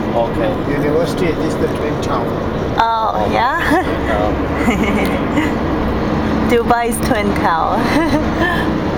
Okay. University is the Twin Tower. Oh, yeah? Dubai's Twin Tower.